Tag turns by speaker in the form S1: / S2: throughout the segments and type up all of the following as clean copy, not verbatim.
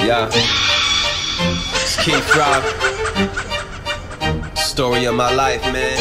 S1: Yeah, it's Keith Rock. Story of my life, man.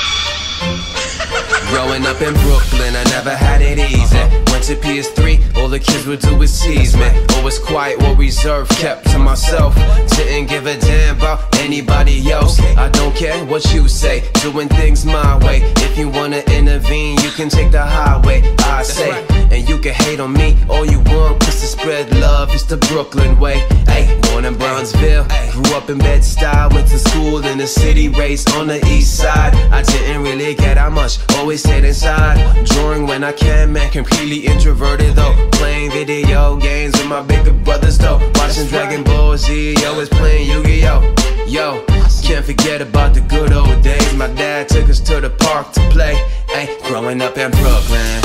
S1: Growing up in Brooklyn, I never had it easy. Went to PS3, all the kids would do was tease me. Always quiet or reserved, kept to myself. Didn't give a damn about anybody else. I don't care what you say, doing things my way. If you wanna intervene, you can take the highway, I say. And you can hate on me all you want, cause to spread love is the Brooklyn way. Ay, born in Brownsville, grew up in Bed-Stuy. Went to school in the city, raised on the east side. I didn't really get out much, always stayed inside. Drawing when I can, man, completely introverted though. Playing video games with my bigger brothers though. Watching Dragon Ball Z, always playing Yu-Gi-Oh! Yo, can't forget about the good old days. My dad took us to the park to play. Ay, growing up in Brooklyn.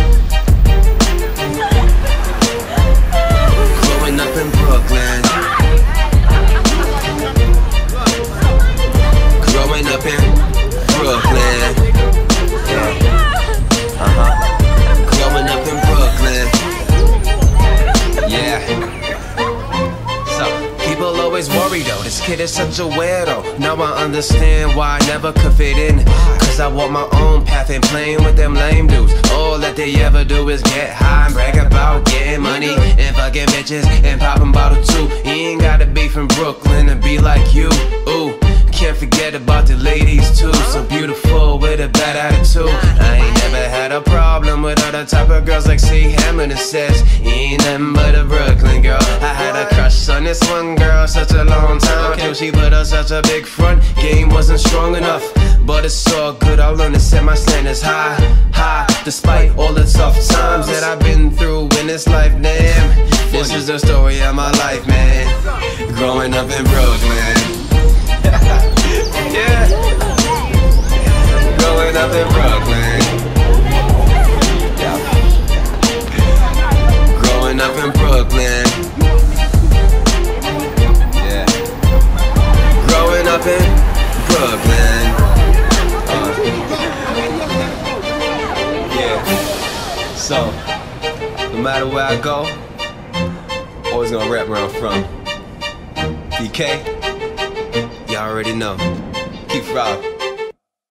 S1: Growing up in Brooklyn. Growing up in Brooklyn. Growing up in Brooklyn. Yeah. So, people always worry though, this kid is such a weirdo. Now I understand why I never could fit in. Cause I walk my own path and playing with them lame dudes. All that they ever do is get high and brag about getting money and fucking bitches and popping bottle too. You ain't gotta be from Brooklyn to be like you. Ooh. Can't forget about the ladies too, so beautiful with a bad attitude. I ain't never had a problem with other type of girls like C. Hamilton says. You ain't nothing but a Brooklyn girl. I had a crush on this one girl such a long time till she put up such a big front. Game wasn't strong enough, but it's all good. I learned to set my standards high, high. Despite all the tough times that I've been through in this life, damn. This is the story of my life, man. Growing up in Brooklyn. Yeah, growing up in Brooklyn. Yeah, growing up in Brooklyn. Yeah, growing up in Brooklyn. Yeah, so no matter where I go, always gonna rap where I'm from. BK. Y'all already know. Keith Rock.